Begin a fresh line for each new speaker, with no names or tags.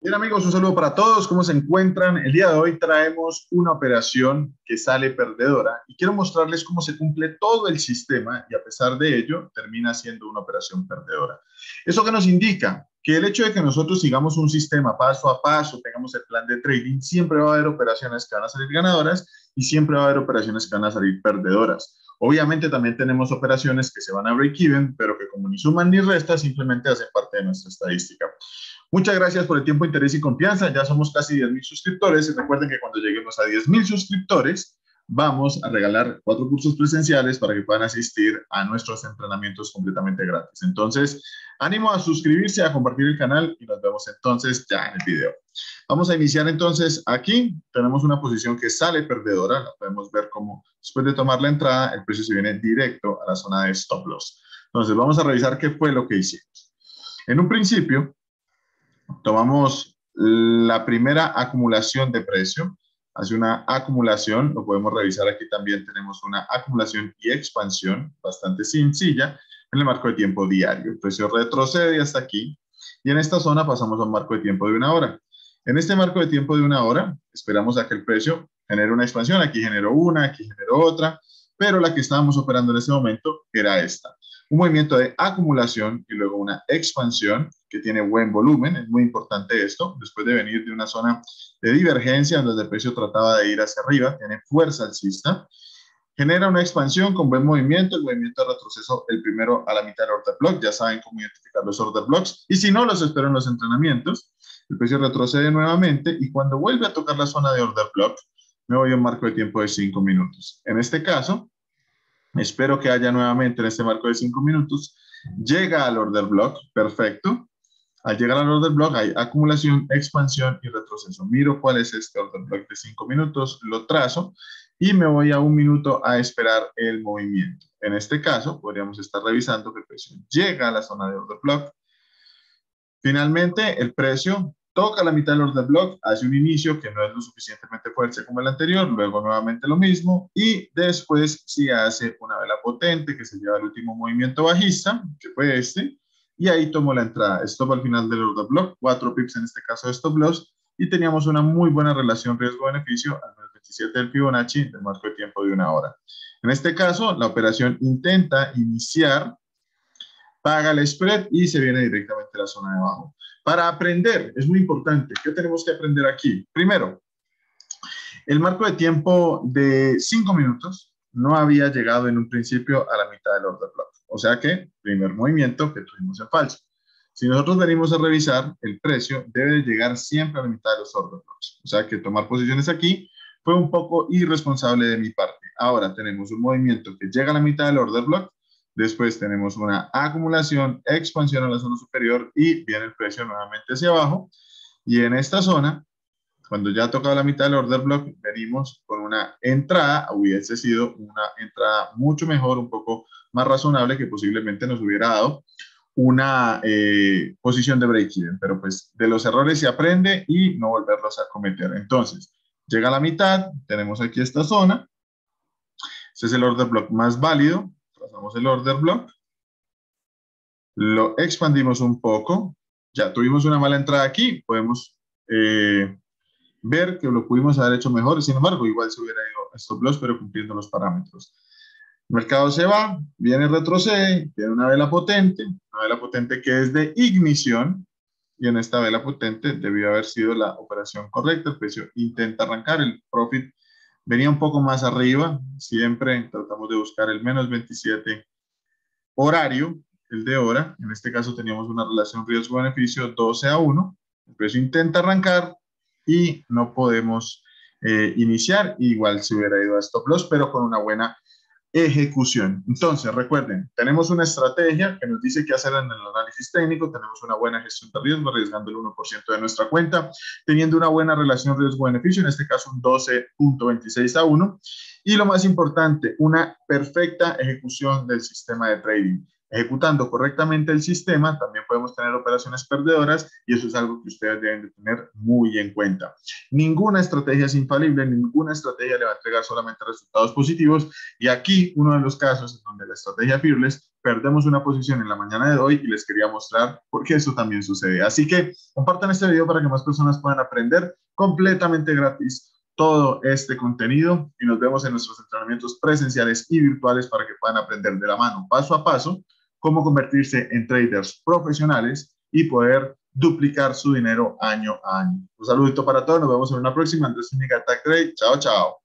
Bien amigos, un saludo para todos. ¿Cómo se encuentran? El día de hoy traemos una operación que sale perdedora y quiero mostrarles cómo se cumple todo el sistema y a pesar de ello termina siendo una operación perdedora. ¿Eso qué nos indica? Que el hecho de que nosotros sigamos un sistema paso a paso, tengamos el plan de trading, siempre va a haber operaciones que van a salir ganadoras y siempre va a haber operaciones que van a salir perdedoras. Obviamente también tenemos operaciones que se van a break-even, pero que como ni suman ni restan, simplemente hacen parte de nuestra estadística. Muchas gracias por el tiempo, interés y confianza. Ya somos casi 10,000 suscriptores y recuerden que cuando lleguemos a 10,000 suscriptores vamos a regalar 4 cursos presenciales para que puedan asistir a nuestros entrenamientos completamente gratis. Entonces, ánimo a suscribirse, a compartir el canal y nos vemos entonces ya en el video. Vamos a iniciar entonces aquí. Tenemos una posición que sale perdedora. La podemos ver como después de tomar la entrada, el precio se viene directo a la zona de stop loss. Entonces, vamos a revisar qué fue lo que hicimos. En un principio, tomamos la primera acumulación de precio, hace una acumulación, lo podemos revisar aquí también, tenemos una acumulación y expansión bastante sencilla en el marco de tiempo diario. El precio retrocede hasta aquí y en esta zona pasamos a un marco de tiempo de una hora. En este marco de tiempo de una hora esperamos a que el precio genere una expansión, aquí generó una, aquí generó otra, pero la que estábamos operando en este momento era esta. Un movimiento de acumulación y luego una expansión que tiene buen volumen, es muy importante esto, después de venir de una zona de divergencia donde el precio trataba de ir hacia arriba, tiene fuerza alcista, genera una expansión con buen movimiento, el movimiento de retroceso, el primero a la mitad del order block, ya saben cómo identificar los order blocks, y si no, los espero en los entrenamientos, el precio retrocede nuevamente y cuando vuelve a tocar la zona de order block, me voy a un marco de tiempo de 5 minutos. En este caso, espero que haya nuevamente en este marco de 5 minutos, llega al order block, perfecto. Al llegar al order block hay acumulación, expansión y retroceso. Miro cuál es este order block de 5 minutos, lo trazo y me voy a 1 minuto a esperar el movimiento. En este caso, podríamos estar revisando que el precio llega a la zona de order block. Finalmente, el precio toca la mitad del order block, hace un inicio que no es lo suficientemente fuerte como el anterior, luego nuevamente lo mismo y después sí hace una vela potente que se lleva el último movimiento bajista, que fue este, y ahí tomó la entrada. Stop al final del order block, 4 pips en este caso de stop loss, y teníamos una muy buena relación riesgo-beneficio al menos 27 del Fibonacci del marco de tiempo de una hora. En este caso, la operación intenta iniciar, paga el spread y se viene directamente a la zona de abajo. Para aprender, es muy importante. ¿Qué tenemos que aprender aquí? Primero, el marco de tiempo de 5 minutos no había llegado en un principio a la mitad del order block. O sea que, primer movimiento que tuvimos en falso. Si nosotros venimos a revisar, el precio debe llegar siempre a la mitad de los order blocks. O sea que tomar posiciones aquí fue un poco irresponsable de mi parte. Ahora tenemos un movimiento que llega a la mitad del order block, después tenemos una acumulación, expansión a la zona superior y viene el precio nuevamente hacia abajo. Y en esta zona, cuando ya ha tocado la mitad del order block, venimos con una entrada, hubiese sido una entrada mucho mejor, un poco más razonable que posiblemente nos hubiera dado una posición de break-even, pero pues de los errores se aprende y no volverlos a cometer. Entonces, llega a la mitad, tenemos aquí esta zona, este es el order block más válido, trazamos el order block, lo expandimos un poco, ya tuvimos una mala entrada aquí, podemos ver que lo pudimos haber hecho mejor, sin embargo, igual se hubiera ido a stop loss, pero cumpliendo los parámetros. El mercado se va, viene, retrocede, tiene una vela potente que es de ignición, y en esta vela potente debió haber sido la operación correcta, el precio intenta arrancar, el profit venía un poco más arriba, siempre tratamos de buscar el menos 27 horario, el de hora, en este caso teníamos una relación riesgo-beneficio 12-1, el precio intenta arrancar y no podemos iniciar, igual se hubiera ido a stop loss, pero con una buena ejecución. Entonces, recuerden, tenemos una estrategia que nos dice qué hacer en el análisis técnico, tenemos una buena gestión de riesgo, arriesgando el 1% de nuestra cuenta, teniendo una buena relación riesgo-beneficio, en este caso un 12.26-1, y lo más importante, una perfecta ejecución del sistema de trading. Ejecutando correctamente el sistema, también podemos tener operaciones perdedoras y eso es algo que ustedes deben de tener muy en cuenta. Ninguna estrategia es infalible, ninguna estrategia le va a entregar solamente resultados positivos y aquí uno de los casos en donde la estrategia Fearless perdemos una posición en la mañana de hoy y les quería mostrar por qué eso también sucede. Así que compartan este video para que más personas puedan aprender completamente gratis todo este contenido y nos vemos en nuestros entrenamientos presenciales y virtuales para que puedan aprender de la mano, paso a paso, cómo convertirse en traders profesionales y poder duplicar su dinero año a año. Un saludito para todos, nos vemos en una próxima. Andrés Zúñiga, Tag Trade. Chao, chao.